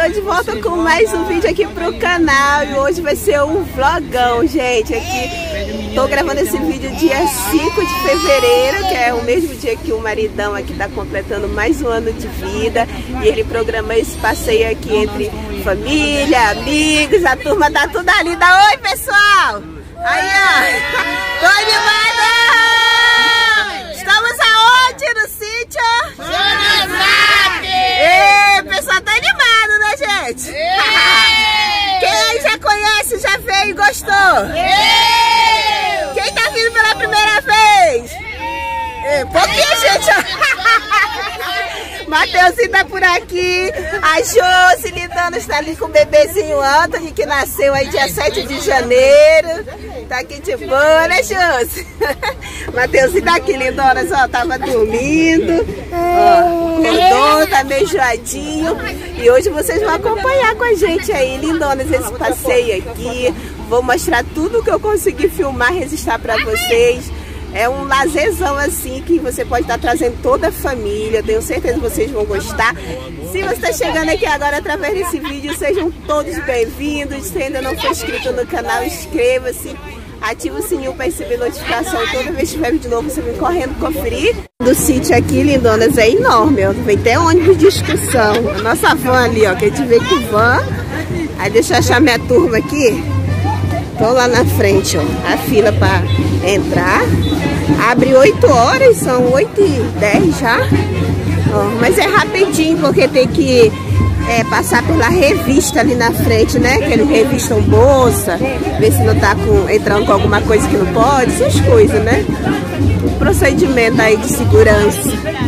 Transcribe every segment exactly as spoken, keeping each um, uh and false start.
tô de volta com mais um vídeo aqui pro canal. E hoje vai ser um vlogão, gente. Aqui tô gravando esse vídeo dia cinco de fevereiro, que é o mesmo dia que o maridão aqui tá completando mais um ano de vida. E ele programa esse passeio aqui entre família, amigos, a turma tá tudo ali. Dá oi, pessoal! Aí, ó! Tô animada! Estamos aonde no sítio? Ei, o pessoal tá animado, né, gente? Ei! Quem aí já conhece, já veio e gostou? Eu! Quem tá vindo pela primeira vez? Ei, pouquinho, gente. Mateuzinho tá por aqui. A Josi Lindona está ali com o bebezinho Anthony, que nasceu aí dia sete de janeiro. Tá aqui de boa, né, Josi? Mateuzinho tá aqui, Lindonas, ó, tava dormindo. Ó, acordou, tá meio enjoadinho. E hoje vocês vão acompanhar com a gente aí, Lindonas, esse passeio aqui. Vou mostrar tudo que eu consegui filmar, registrar pra vocês. É um lazerzão assim que você pode estar trazendo toda a família. Tenho certeza que vocês vão gostar. Se você está chegando aqui agora através desse vídeo, sejam todos bem-vindos. Se ainda não for inscrito no canal, inscreva-se. Ativa o sininho para receber notificação. Toda vez que tiver vídeo novo, você vem correndo conferir. Do sítio aqui, Lindonas, é enorme. Ó. Vem até ônibus de excursão. A nossa van ali, ó, que a gente veio com van. Aí deixa eu achar minha turma aqui. Tô lá na frente, ó, a fila para entrar. Abre oito horas, são oito e dez já. Ó, mas é rapidinho, porque tem que é, passar pela revista ali na frente, né? Que eles revistam bolsa, ver se não tá com, entrando com alguma coisa que não pode, essas coisas, né? Um procedimento aí de segurança.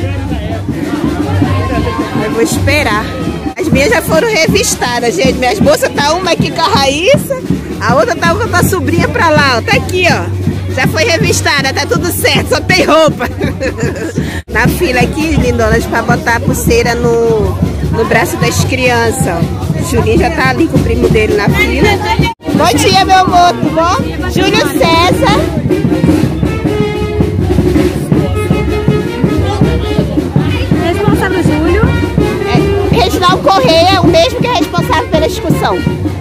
Eu vou esperar. As minhas já foram revistadas, gente. Minhas bolsas tá uma aqui com a Raíssa. A outra tá com a sobrinha pra lá, ó. Tá aqui, ó. Já foi revistada, tá tudo certo, só tem roupa. Na fila aqui, Lindonas, pra botar a pulseira no, no braço das crianças, ó. O Julinho já tá ali com o primo dele na fila. Bom dia, meu amor, tudo bom? Júlio César. Responsável Júlio. É, Reginaldo Correia, o mesmo que é responsável pela excursão.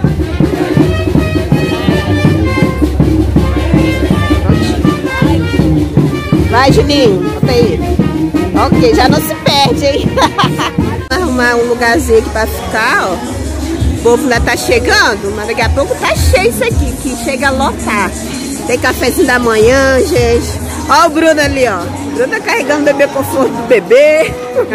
Vai, Julinho, bota aí. Ok, já não se perde, hein? Arrumar um lugarzinho aqui pra ficar, ó. O povo ainda tá chegando, mas daqui a pouco tá cheio isso aqui, que chega a lotar. Tem cafezinho da manhã, gente. Ó o Bruno ali, ó. O Bruno tá carregando o bebê conforto do bebê.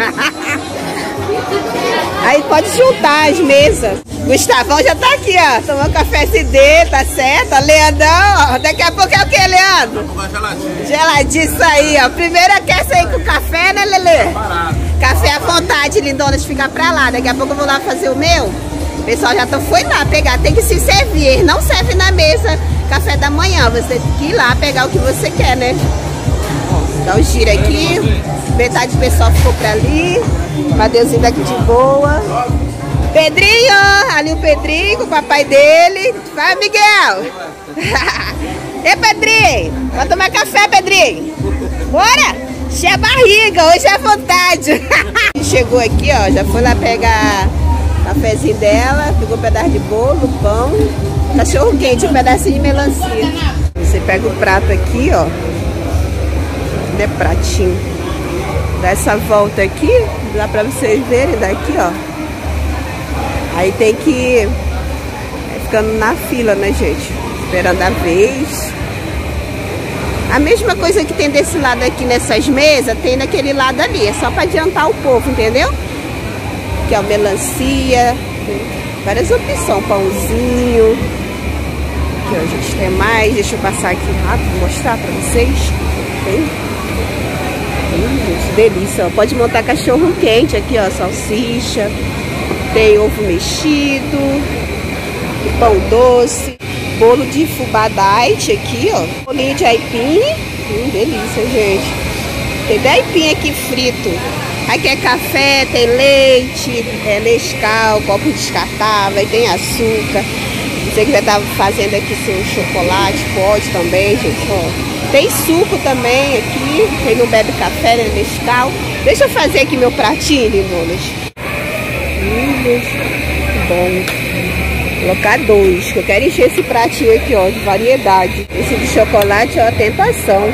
Aí pode juntar as mesas. Gustavão já tá aqui, ó, tomando um cafezinho dele, tá certo? Leandrão, ó, daqui a pouco é o que, Leandro? Geladinho. Geladinho, isso aí, ó. Primeiro quer sair com café, né, Lelê? Parado. Café à vontade, Lindonas, fica pra lá. Daqui a pouco eu vou lá fazer o meu. O pessoal já tô, foi lá pegar, tem que se servir. Não serve na mesa café da manhã, você tem que ir lá pegar o que você quer, né? Ó, dá um giro aqui. Metade do pessoal ficou pra ali. Mateuzinho daqui de boa. Pedrinho, ali o Pedrinho com o papai dele. Vai, Miguel. E Pedrinho, vai tomar café, Pedrinho? Bora? Encher a barriga, hoje é vontade. Chegou aqui, ó, já foi lá pegar o cafezinho dela, pegou um pedaço de bolo, pão, cachorro quente, um pedacinho de melancia. Você pega o prato aqui, ó, né, pratinho. Dá essa volta aqui, dá pra vocês verem daqui, ó. Aí tem que ir ficando na fila, né, gente? Esperando a vez. A mesma coisa que tem desse lado aqui nessas mesas, tem naquele lado ali. É só pra adiantar o povo, entendeu? Aqui, ó, melancia. Várias opções. Pãozinho. Aqui, ó, gente, tem mais. Deixa eu passar aqui rápido, mostrar pra vocês. Tem. Hum, gente, delícia, ó. Pode montar cachorro quente aqui, ó. Salsicha. Tem ovo mexido, pão doce, bolo de fubá diet aqui, ó. Bolinho de aipim. Hum, delícia, gente. Tem até aipim aqui frito. Aqui é café, tem leite, é Nescau, copo descartável, tem açúcar. Se você quiser estar fazendo aqui seu chocolate, pode também, gente, ó. Tem suco também aqui. Quem não bebe café, né, Nescau. Deixa eu fazer aqui meu pratinho, Lindonas. Hum, bom. Vou colocar dois, que eu quero encher esse pratinho aqui, ó, de variedade. Esse de chocolate é uma tentação.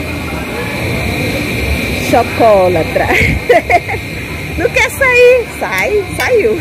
Chocolatra. Não quer sair. Sai, saiu.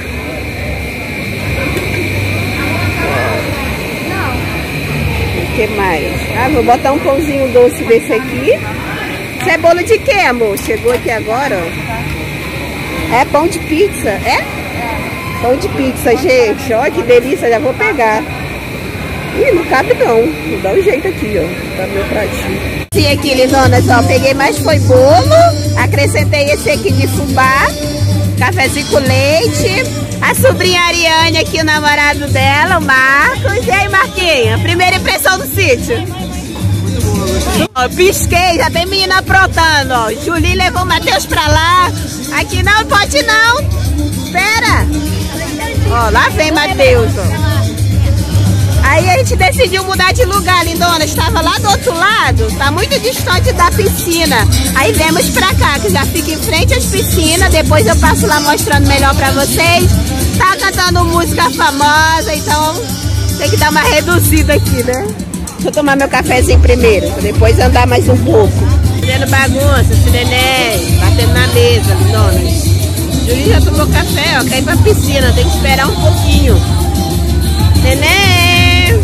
O que mais? Ah, vou botar um pãozinho doce desse aqui. Isso é bolo de quê, amor? Chegou aqui agora, ó. É pão de pizza, é? Pão de pizza, gente. Olha que delícia, já vou pegar. Ih, não cabe não. Vou dar um jeito aqui, ó. Tá meu pratinho. Sim, aqui, lindonas, ó. Peguei mais foi bolo. Acrescentei esse aqui de fubá. Cafezinho com leite. A sobrinha Ariane aqui, o namorado dela, o Marcos. E aí, Marquinhos? A primeira impressão do sítio? Muito bom, ó, pisquei, já tem menina aprontando, ó. Julinho levou o Matheus pra lá. Aqui não pode não. Espera. Ó, lá vem Matheus, ó. Aí a gente decidiu mudar de lugar, lindona. Estava lá do outro lado, tá muito distante da piscina. Aí viemos pra cá, que já fica em frente às piscinas. Depois eu passo lá mostrando melhor pra vocês. Tá cantando música famosa, então tem que dar uma reduzida aqui, né? Deixa eu tomar meu cafezinho primeiro, pra depois andar mais um pouco. Fazendo bagunça, esse neném, batendo na mesa, lindona. Julinho já tomou café, ó, quer ir pra piscina, tem que esperar um pouquinho. Neném!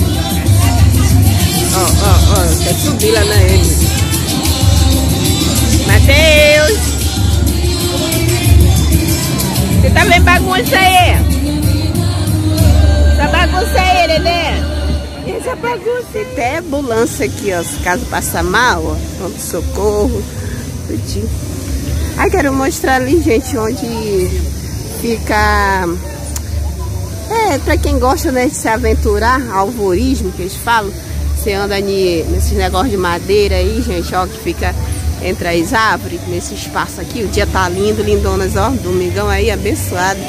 Ó, ó, ó, quer subir lá na ele. Matheus! Você tá vendo bagunça aí? Essa bagunça aí, neném? Essa bagunça. Tem até ambulância aqui, ó, se caso passar mal, ó, pronto, socorro, tudinho. Ai, quero mostrar ali, gente, onde fica... É, pra quem gosta, né, de se aventurar, alvorismo, que eles falam. Você anda nesses negócios de madeira aí, gente, ó, que fica entre as árvores, nesse espaço aqui. O dia tá lindo, lindonas, ó, domingão aí, abençoado.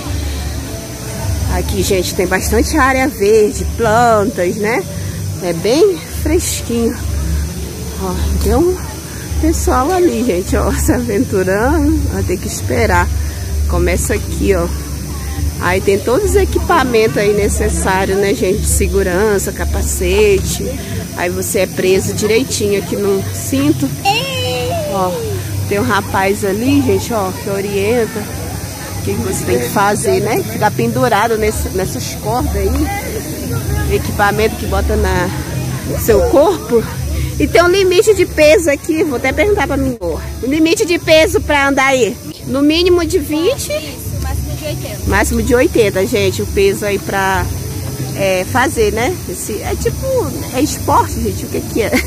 Aqui, gente, tem bastante área verde, plantas, né? É bem fresquinho. Ó, tem um pessoal ali, gente, ó, se aventurando. Vai ter que esperar. Começa aqui, ó. Aí tem todos os equipamentos aí necessários, né, gente? De segurança, capacete. Aí você é preso direitinho aqui no cinto. Ó, tem um rapaz ali, gente, ó, que orienta o que você tem que fazer, né? Ficar pendurado nesse, nessas cordas aí. Equipamento que bota na, no seu corpo. E tem um limite de peso aqui. Vou até perguntar pra mim. O limite de peso pra andar aí? No mínimo de vinte. Máximo de oitenta, gente, o peso aí pra é, fazer, né? Esse, é tipo, é esporte, gente, o que que é?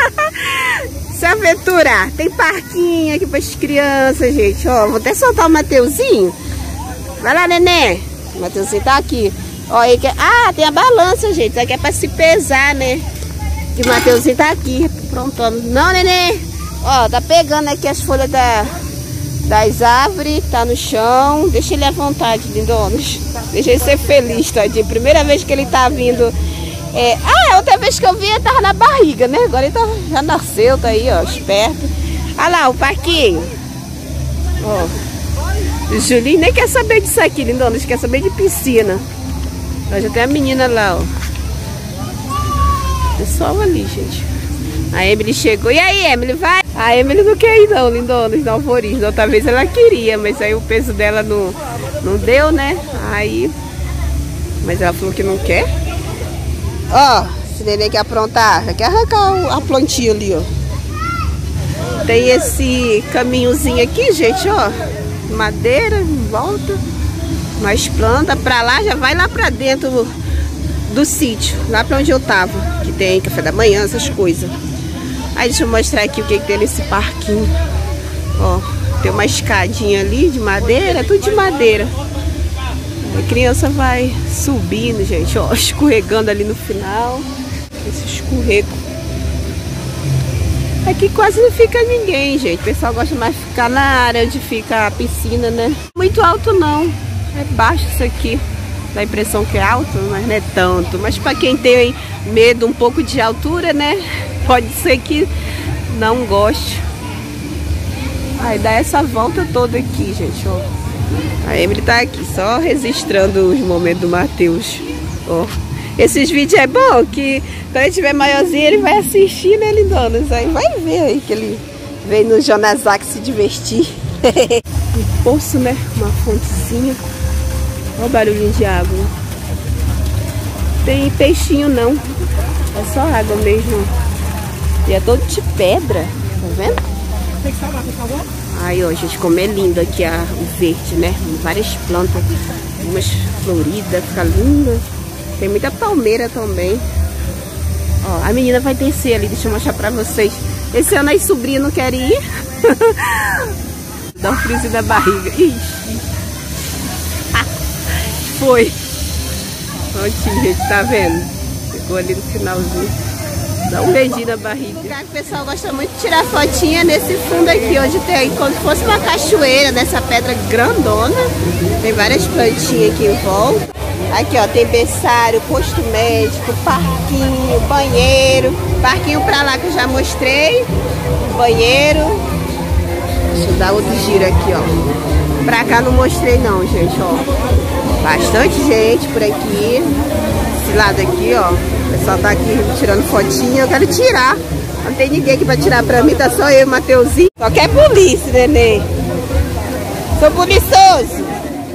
Se aventurar. Tem parquinho aqui pras crianças, gente, ó. Vou até soltar o Mateuzinho. Vai lá, neném. O Mateuzinho tá aqui. Ó, aí que... Ah, tem a balança, gente. Isso aqui é pra se pesar, né? E o Mateuzinho tá aqui, prontando. Não, neném. Ó, tá pegando aqui as folhas da... das árvores, tá no chão. Deixa ele à vontade, lindonos. Deixa ele ser feliz, tadinho. Primeira vez que ele tá vindo. É... Ah, a outra vez que eu vi ele tava na barriga, né? Agora ele tá... já nasceu, tá aí, ó, esperto. Olha lá, o parquinho. Ó. O Julinho nem quer saber disso aqui, lindonos. Quer saber de piscina. Ó, já tem a menina lá, ó. Pessoal ali, gente. A Emily chegou. E aí, Emily, vai? A Emily não quer ir não, lindonos, no alvorismo. Outra vez ela queria, mas aí o peso dela não, não deu, né? Aí... Mas ela falou que não quer. Ó, esse neném quer aprontar. Já quer arrancar a plantinha ali, ó. Tem esse caminhozinho aqui, gente, ó. Madeira, em volta. Mais planta. Pra lá, já vai lá pra dentro do, do sítio. Lá pra onde eu tava. Que tem café da manhã, essas coisas. Aí deixa eu mostrar aqui o que, que tem nesse parquinho. Ó, tem uma escadinha ali de madeira, tudo de madeira. A criança vai subindo, gente, ó, escorregando ali no final. Esse escorrego. Aqui quase não fica ninguém, gente. O pessoal gosta mais de ficar na área onde fica a piscina, né? Muito alto não, é baixo isso aqui. Dá a impressão que é alto, mas não é tanto. Mas para quem tem medo um pouco de altura, né? Pode ser que não goste. Aí dá essa volta toda aqui, gente, ó. A Emily tá aqui só registrando os momentos do Matheus. Ó, esses vídeos é bom que quando ele tiver maiorzinho ele vai assistir, né, lindonas? Aí vai ver aí que ele veio no Jonazak se divertir. Um poço, né? Uma fontezinha. Olha o barulhinho de água. Tem peixinho não. É só água mesmo. E é todo de pedra. Tá vendo? Tem que salvar, tem que salvar? Aí, ó, gente, como é lindo aqui a, o verde, né? Várias plantas. Umas floridas, fica linda. Tem muita palmeira também. Ó, a menina vai descer ali, deixa eu mostrar pra vocês. Esse ano as sobrinhas não querem ir. Dá um friozinho na barriga. Ixi. Foi. Prontinho, gente, tá vendo? Ficou ali no finalzinho. Dá um beijinho na barriga. O lugar que o pessoal gosta muito de tirar fotinha nesse fundo aqui, onde tem como se fosse uma cachoeira, nessa pedra grandona. Tem várias plantinhas aqui em volta. Aqui, ó, tem berçário, posto médico, parquinho, banheiro. Parquinho pra lá que eu já mostrei. Banheiro. Deixa eu dar outro giro aqui, ó. Pra cá não mostrei não, gente, ó. Bastante gente por aqui. Esse lado aqui, ó. O pessoal tá aqui tirando fotinha. Eu quero tirar. Não tem ninguém aqui pra tirar pra mim. Tá só eu e o Mateuzinho. Só quer polícia, neném. Sou poliçoso.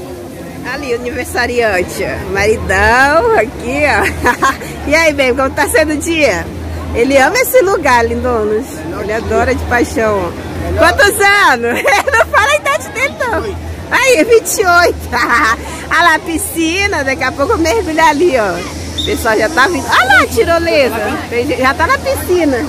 Ali, aniversariante. Maridão, aqui, ó. E aí, bem, como tá sendo o dia? Ele ama esse lugar, lindonos. Ele adora de paixão, ó. Quantos anos? Não fala a idade dele, não. Aí, vinte e oito. Olha lá, piscina. Daqui a pouco eu mergulho ali, ó. O pessoal já tá vindo. Olha lá, tirolesa. Já tá na piscina.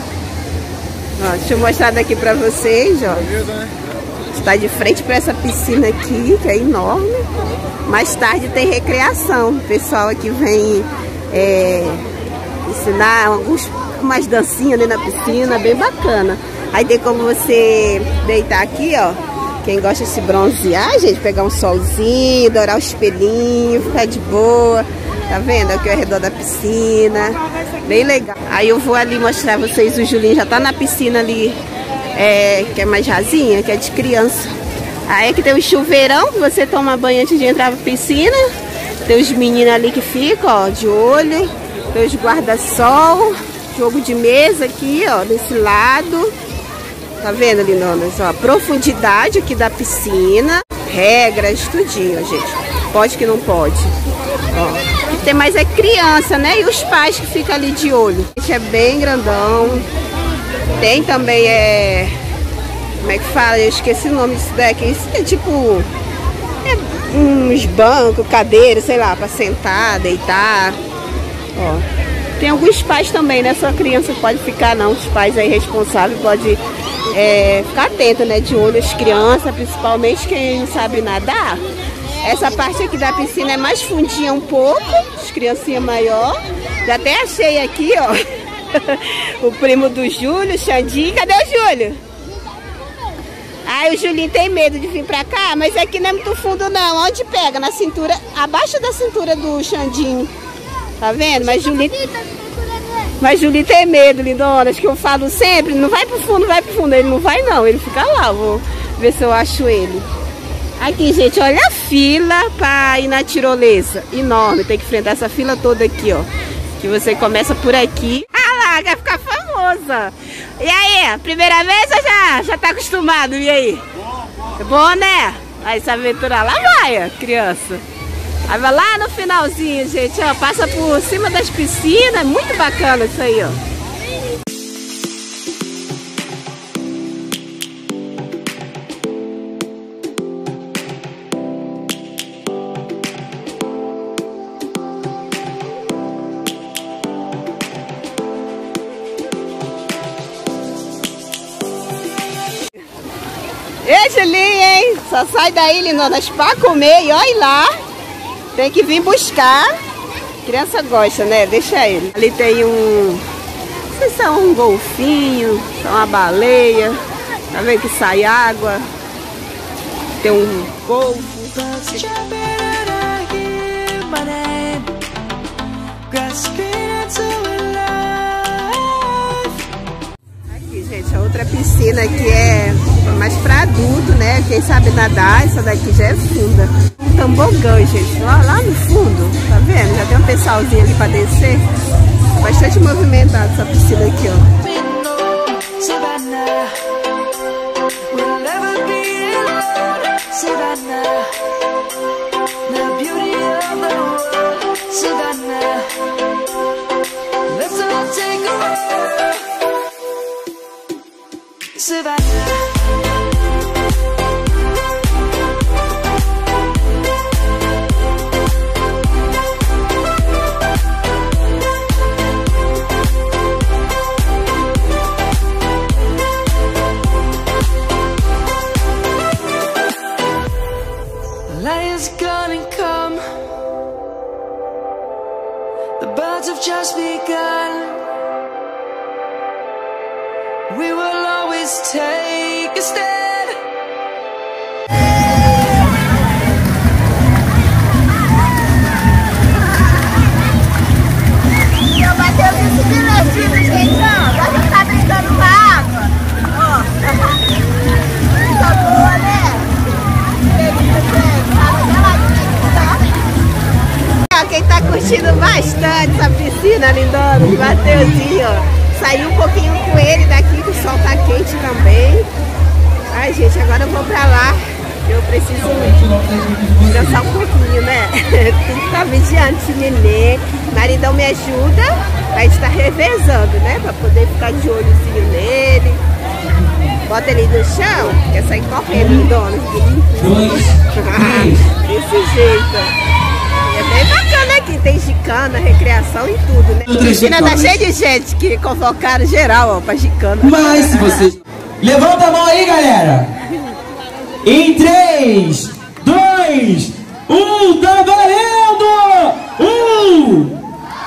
Ó, deixa eu mostrar daqui pra vocês, ó. Está de frente para essa piscina aqui, que é enorme. Mais tarde tem recreação. O pessoal aqui vem é, ensinar alguns, umas dancinhas ali na piscina, bem bacana. Aí tem como você deitar aqui, ó. Quem gosta de se bronzear, gente, pegar um solzinho, dourar o espelhinho, ficar de boa. Tá vendo? Aqui ao redor da piscina. Bem legal. Aí eu vou ali mostrar a vocês. O Julinho já tá na piscina ali, é, que é mais rasinha, que é de criança. Aí aqui tem um chuveirão que você toma banho antes de entrar pra piscina. Tem os meninos ali que ficam, ó, de olho. Tem os guarda-sol. Jogo de mesa aqui, ó, desse lado. Tá vendo, lindonas? Ó, a profundidade aqui da piscina. Regras, tudinho, gente. Pode que não pode. Ó. Tem mais é criança, né? E os pais que ficam ali de olho. Gente, é bem grandão. Tem também, é... Como é que fala? Eu esqueci o nome disso daqui. Isso é tipo... É uns bancos, cadeiras, sei lá, pra sentar, deitar. Ó. Tem alguns pais também, né? Só a criança pode ficar, não. Os pais aí responsáveis podem é, ficar atento, né? De olho as crianças, principalmente quem não sabe nadar. Essa parte aqui da piscina é mais fundinha um pouco, as criancinhas maior. Já até achei aqui, ó, o primo do Júlio, o Xandinho. Cadê o Júlio? Ai, o Julinho tem medo de vir pra cá, mas aqui não é muito fundo não. Onde pega? Na cintura, abaixo da cintura do Xandinho. Tá vendo? Mas Julinho... Mas Julinho tem medo, lindonas, que eu falo sempre, não vai pro fundo, vai pro fundo. Ele não vai não, ele fica lá, vou ver se eu acho ele. Aqui, gente, olha a fila pra ir na tirolesa. Enorme, tem que enfrentar essa fila toda aqui, ó. Que você começa por aqui. Ah lá, quer ficar famosa. E aí, primeira vez ou já, já tá acostumado? E aí? Bom, bom. Bom, né? Aí essa aventura lá vai, ó, criança. Aí vai lá no finalzinho, gente, ó. Passa por cima das piscinas. Muito bacana isso aí, ó. Ei, Julinho, hein? Só sai daí, lindonas, pra comer e olha lá. Tem que vir buscar. Criança gosta, né? Deixa ele. Ali tem um... Não sei se é um golfinho, se é uma baleia. Tá vendo que sai água? Tem um golfo. Aqui, gente, a outra piscina que é mais para adulto, né? Que quem sabe nadar, essa daqui já é funda. Um tobogã, gente, ó, lá no fundo, tá vendo? Já tem um pessoalzinho ali pra descer. Bastante movimentado essa piscina aqui, ó. Lion's gonna come. The birds have just begun. We will always take a stand. Eu bateu isso direitinho, gente, ó. Agora já tá brincando com a água. Ó. Tá boa, né? Quem tá curtindo bastante essa piscina lindona, o Mateuzinho, ó. Saiu um pouquinho com ele daqui, que o sol tá quente também. Ai, gente, agora eu vou pra lá. Eu preciso descansar um pouquinho, né? Tem que estar vigiando esse nenê. Maridão me ajuda, a gente tá revezando, né? Pra poder ficar de olhozinho nele. Bota ele no chão, quer sair correndo, lindona. Desse jeito. É bem bacana aqui, tem gicana, recreação e tudo, né? A piscina tá cheia de gente que convocaram geral, ó, pra gicana. Mas se vocês... Levanta a mão aí, galera! Em três, dois, um, tá valendo! Um!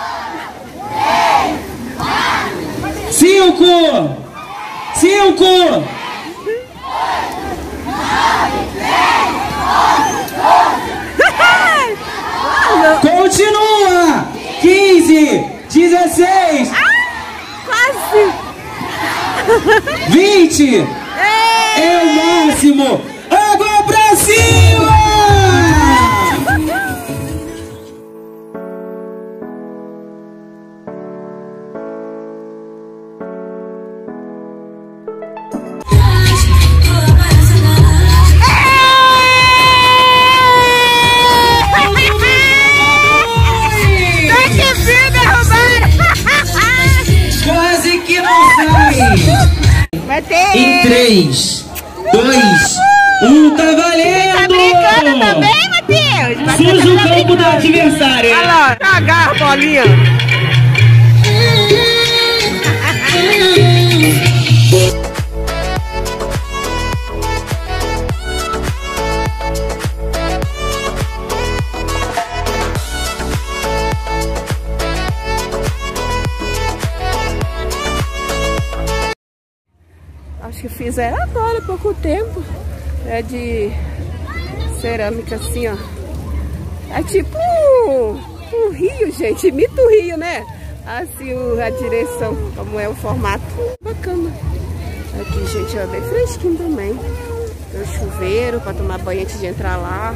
Cinco! Cinco! Continua! quinze, dezesseis, Quase! vinte! É o máximo! Água pra cima! Quase que não sai! Vai ter! Em três, dois, um, tá valendo! Tá brincando também, Matheus? Suja o campo do adversário! Olha lá, agarra a bolinha! Acho que fizeram agora há pouco tempo. É de cerâmica assim, ó. É tipo um, um rio, gente. Imita o rio, né? Assim a direção, como é o formato. Bacana. Aqui, gente, ó, bem fresquinho também. Tem um chuveiro pra tomar banho antes de entrar lá.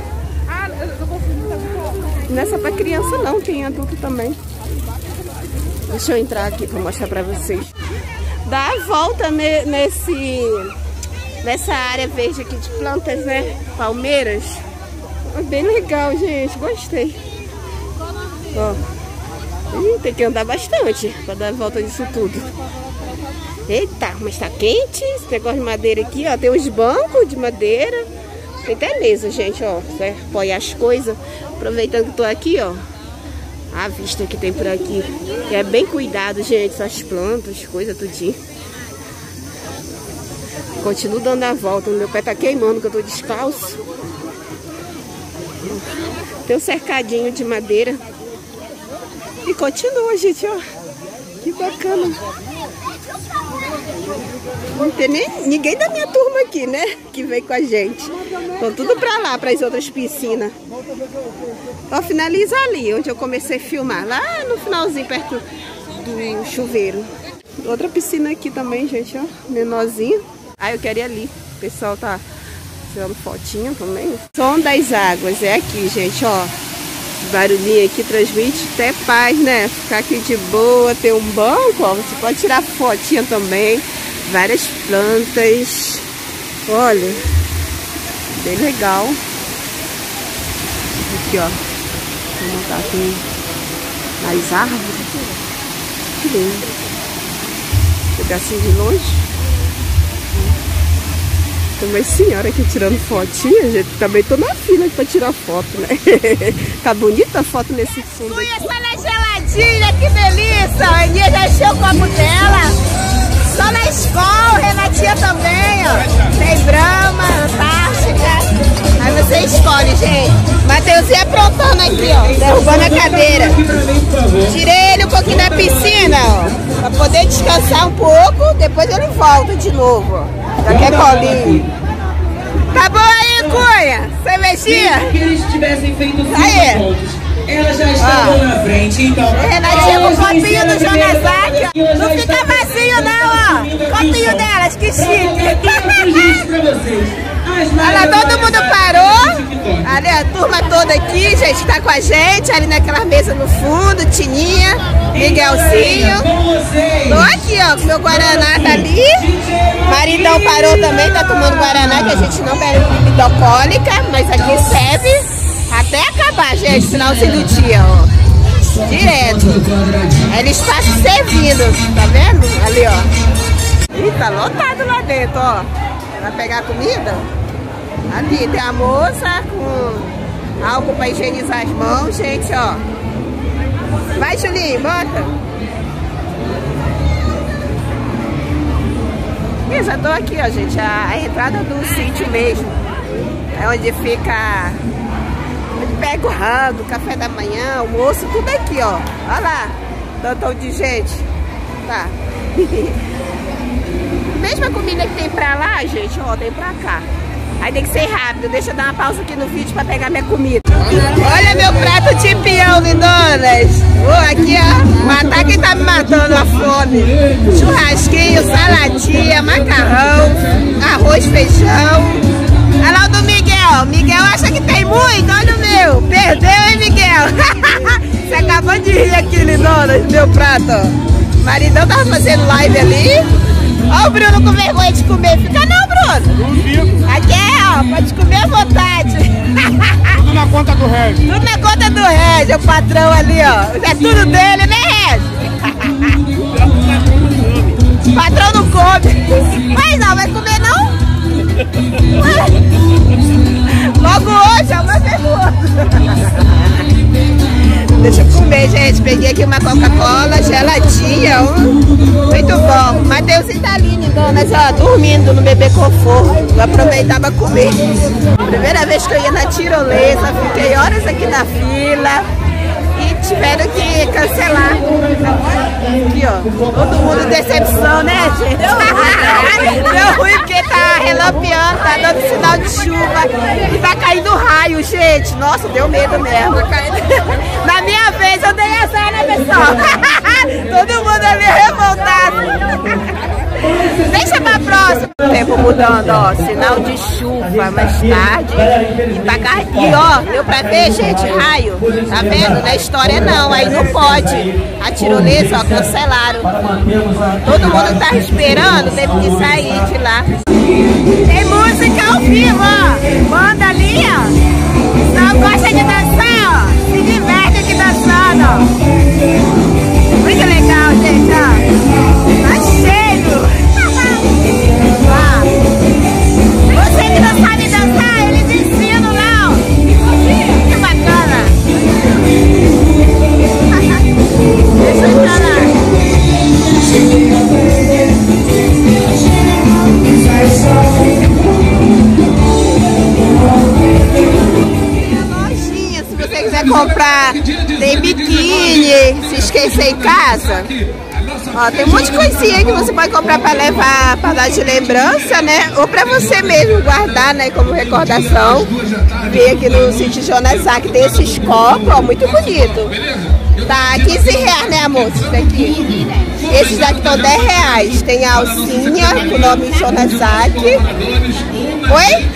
Não é só pra criança não, tem adulto também. Deixa eu entrar aqui pra mostrar pra vocês. Dá a volta ne, nesse, nessa área verde aqui de plantas, né? Palmeiras. É bem legal, gente. Gostei. Ó. Hum, tem que andar bastante para dar a volta disso tudo. Eita, mas tá quente. Esse negócio de madeira aqui, ó. Tem uns bancos de madeira. Tem até mesa, gente, ó. Pra apoiar as coisas. Aproveitando que tô aqui, ó. A vista que tem por aqui. É bem cuidado, gente. Essas plantas, coisas, tudinho. Continuo dando a volta. Meu pé tá queimando, que eu tô descalço. Tem um cercadinho de madeira. E continua, gente, ó. Que bacana. Não tem nem, ninguém da minha turma aqui, né? Que veio com a gente. Estão tudo pra lá, para as outras piscinas. Ó, finaliza ali, onde eu comecei a filmar. Lá no finalzinho, perto do chuveiro. Outra piscina aqui também, gente, ó. Menorzinha. Ah, eu quero ir ali. O pessoal tá tirando fotinho também. Som das águas é aqui, gente, ó. Esse barulhinho aqui transmite até paz, né? Ficar aqui de boa, ter um banco, ó. Você pode tirar fotinha também. Várias plantas. Olha, bem legal. Aqui, ó. Vou montar aqui nas árvores. Que lindo. Vou pegar assim de longe. Tem uma senhora aqui tirando fotinha, gente. Também tô na fila pra tirar foto, né? Tá bonita a foto nesse fundo. Ui, essa na geladinha, que delícia! A Aninha já encheu o copo dela. Só na escola, Renatinha também, ó. Tem Brahma, Antártica. Aí você escolhe, gente. Mateuzinho aprontando aqui, ó. Derrubando a cadeira. Tirei ele um pouquinho da piscina, ó. Pra poder descansar um pouco. Depois ele volta de novo, ó. Já quer colinho. Tá bom aí, Cunha? Cervejinha? Se eles tivessem feito cinco aí. pontos, elas já estavam ah. na frente, então... Renatinha com o copinho do Jonasaki. Não fica vazio não, ó. Copinho delas, que chique. Olha lá, todo mundo parou. Ali a turma toda aqui, gente, tá com a gente. Ali naquela mesa no fundo, Tininha, Miguelzinho. Tô aqui, ó, com meu Guaraná tá ali. Maridão parou também, tá tomando Guaraná, que a gente não bebe bebida alcoólica, mas aqui serve até acabar, gente, finalzinho do dia, ó. Direto. Eles estão se servindo, tá vendo? Ali, ó. Ih, tá lotado lá dentro, ó. Vai pegar comida? Ali tem a moça com álcool pra higienizar as mãos, gente, ó. Vai, Julinho, bota. E já tô aqui, ó, gente. A, a entrada do sítio mesmo. É onde fica... Onde pega o rango, café da manhã, almoço, tudo aqui, ó. Olha lá. Tantão de gente. Tá. Mesma comida que tem pra lá, gente, ó, tem pra cá. Aí tem que ser rápido. Deixa eu dar uma pausa aqui no vídeo pra pegar minha comida. Olha meu prato de peão, lindonas. Oh, aqui, ó. Matar quem tá me matando a fome. Churrasquinho, saladinha, macarrão, arroz, feijão. Olha lá o do Miguel. Miguel acha que tem muito. Olha o meu. Perdeu, hein, Miguel? Você acabou de rir aqui, lindonas, do meu prato, ó. Maridão tava fazendo live ali. Ó o Bruno com vergonha de comer. Fica não, Bruno? Não fico. Aqui é, ó, pode comer à vontade. Tudo na conta do Regis. Tudo na conta do Regis, o patrão ali, ó. É tudo dele, né, Regis? O patrão não come. Mas não, vai comer não? Ué? Logo hoje, é uma pergunta. Deixa eu comer, gente. Peguei aqui uma Coca-Cola geladinha. Um... Muito bom. Mateuzinho tá ali, donas, ó, dormindo no bebê conforto. Eu aproveitava comer. Primeira vez que eu ia na tirolesa, fiquei horas aqui na fila. E tiveram que cancelar. Aqui, ó. Todo mundo decepção, né, gente? Deu ruim, deu ruim porque tá relampeando, tá dando sinal de chuva. E tá caindo raio, gente. Nossa, deu medo mesmo. Na minha vez eu dei azar, né, pessoal? Todo mundo ali revoltado. Deixa pra próxima. O tempo mudando, ó. Sinal de chuva mais tarde. E, tá car... e ó, deu pra ver, gente, raio. Tá vendo? Na história não, aí não pode. A tirolesa, ó, cancelaram. Todo mundo tá esperando, teve que sair de lá. Tem música ao vivo, ó. Manda ali, ó. Não gosta de dançar, ó. Se diverte aqui dançando, ó. Muito legal, gente, ó. Tá cheio. Ah. Você que não sabe dançar, eles ensinam lá, ó. Que bacana. Deixa eu entrar lá. Lojinha, se você quiser comprar, tem biquíni, se esquecer em casa. Ó, tem um monte de coisinha que você pode comprar para levar, para dar de lembrança, né? Ou para você mesmo guardar, né? Como recordação. Vi aqui no sítio Jonasaki, tem esses copos, ó, muito bonito. Tá quinze reais, né, amor? Esses daqui. Esses daqui estão dez reais. Tem a alcinha com o nome Jonasaki. Oi?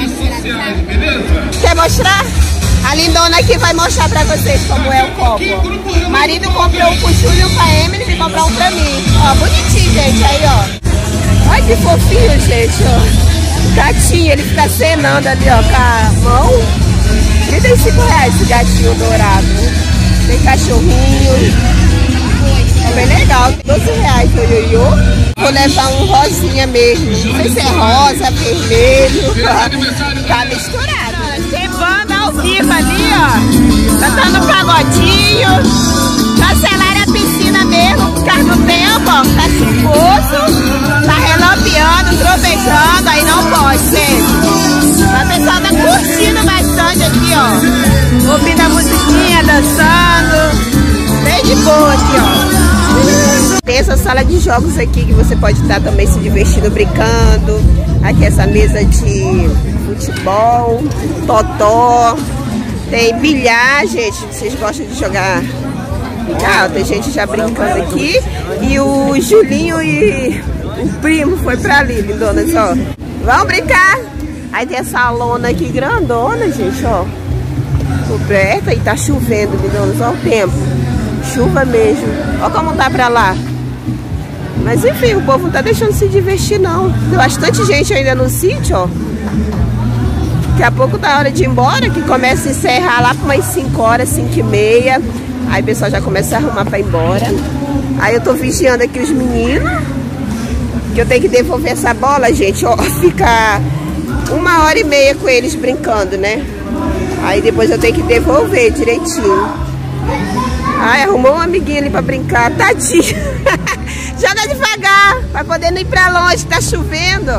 Quer mostrar? A lindona aqui vai mostrar pra vocês como é o copo. O marido comprou um pro Júlio e pra Emily, ele comprou um pra mim. Ó, bonitinho, gente, aí, ó. Olha que fofinho, gente, ó. Gatinho, ele fica acenando ali, ó, com a mão. trinta e cinco reais esse gatinho dourado. Tem cachorrinho. É bem legal. doze reais o ioiô. Vou levar um rosinha mesmo. Não sei se é rosa, vermelho. Tá misturado. Tem banda ao vivo ali, ó. Cantando pagodinho. Cancelaram a piscina mesmo, por causa do tempo, ó. Tá chuvoso. Tá relampeando, trovejando. Aí não pode, gente. A pessoa tá curtindo bastante aqui, ó. Ouvindo a musiquinha, dançando. Bem de boa aqui, ó. Tem essa sala de jogos aqui que você pode estar também se divertindo, brincando. Aqui essa mesa de futebol, totó. Tem bilhar, gente. Vocês gostam de jogar bilhar? Tem gente já brincando aqui. E o Julinho e o primo foi pra ali, lindonas, ó. Vamos brincar! Aí tem essa lona aqui grandona, gente, ó. Coberta e tá chovendo, lindonas, ó o tempo. Chuva mesmo. Olha como tá pra lá. Mas enfim, o povo não tá deixando se divertir, não. Tem bastante gente ainda no sítio, ó. Daqui a pouco tá hora de ir embora, que começa a encerrar lá por umas cinco horas, cinco e meia. Aí o pessoal já começa a arrumar pra ir embora. Aí eu tô vigiando aqui os meninos, que eu tenho que devolver essa bola, gente, ó. Ficar uma hora e meia com eles brincando, né? Aí depois eu tenho que devolver direitinho. Ai, arrumou um amiguinho ali pra brincar, tadinho. Joga devagar, pra poder não ir pra longe, tá chovendo.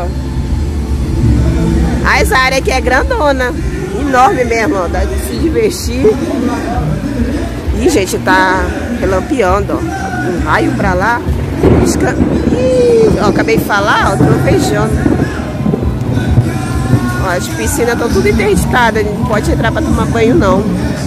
Ah, essa área aqui é grandona, enorme mesmo, ó, dá de se divertir. Ih, gente, tá relampeando, ó. Um raio pra lá. Ih, ó, acabei de falar, ó, trovejando. Ó, as piscinas estão tudo interditadas, não pode entrar pra tomar banho, não.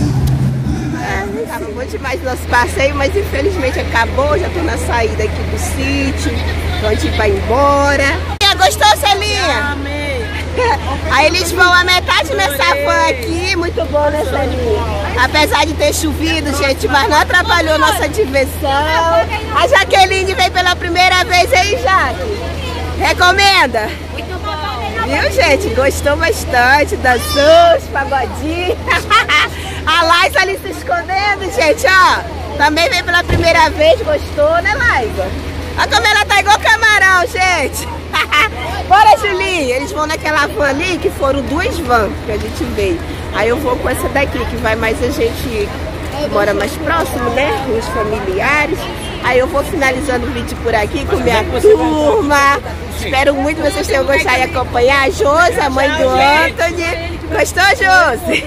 Acabou demais nosso passeio, mas infelizmente acabou. Já tô na saída aqui do sítio, pronto pra ir embora. Gostou, Celinha? Amei. Aí eles vão a metade nessa van aqui, muito bom, né, Celinha? Apesar de ter chovido, gente, mas não atrapalhou nossa diversão. A Jaqueline veio pela primeira vez aí, Jaque. Recomenda? Muito bom. Viu, gente? Gostou bastante, dançou, os pagodinhos. A Laisa ali se escondendo, gente, ó. Também veio pela primeira vez, gostou, né, Laisa? Olha como ela tá igual camarão, gente. Bora, Julinho. Eles vão naquela van ali, que foram duas vans que a gente veio. Aí eu vou com essa daqui, que vai mais a gente que mora mais próximo, né? Os familiares. Aí eu vou finalizando o vídeo por aqui com minha turma. Espero muito que vocês tenham gostado de acompanhar a Josi, a mãe do Anthony. Gostou, Josi?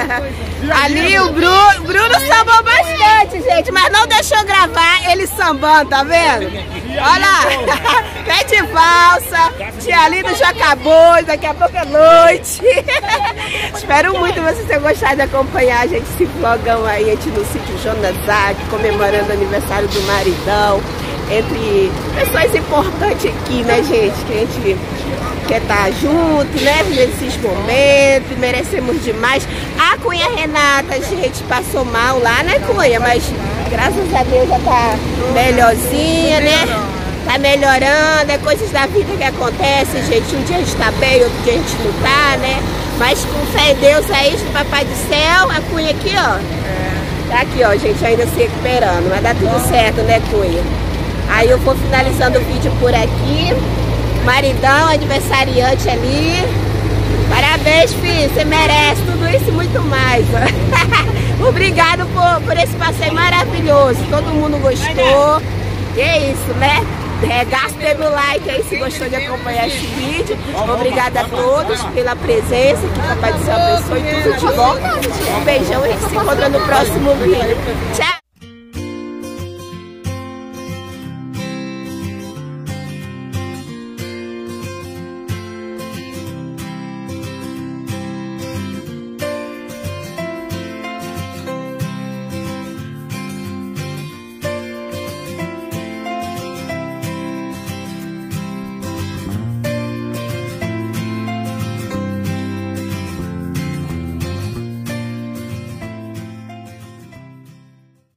Ali o Bruno, Bruno sambou bastante, gente, mas não deixou gravar ele sambando, tá vendo? Olha lá, pé de valsa, tia Linda já acabou, daqui a pouco é noite. Espero muito que vocês tenham gostado de acompanhar a gente, esse vlogão aí, a gente no sítio Jonassac, comemorando o aniversário do maridão, entre pessoas importantes aqui, né, gente, que a gente quer estar junto, né, nesses momentos, merecemos demais. A Cunha Renata, gente, passou mal lá, né, Cunha? Mas graças a Deus já tá melhorzinha, né? Tá melhorando, é coisas da vida que acontecem, gente. Um dia a gente tá bem, outro dia a gente não tá, né? Mas com fé em Deus aí, do Papai do Céu, a Cunha aqui, ó. Tá aqui, ó, gente, ainda se recuperando. Vai dar tudo certo, né, Cunha? Aí eu vou finalizando o vídeo por aqui. Maridão, aniversariante ali. Parabéns, filho. Você merece tudo isso e muito mais. Obrigado por, por esse passeio maravilhoso. Todo mundo gostou. E é isso, né? Regaça o dedo no like aí se gostou de acompanhar esse vídeo. Obrigada a todos pela presença. Que o Papai do Céu abençoe tudo de bom. Um beijão e a gente se encontra no próximo vídeo. Tchau!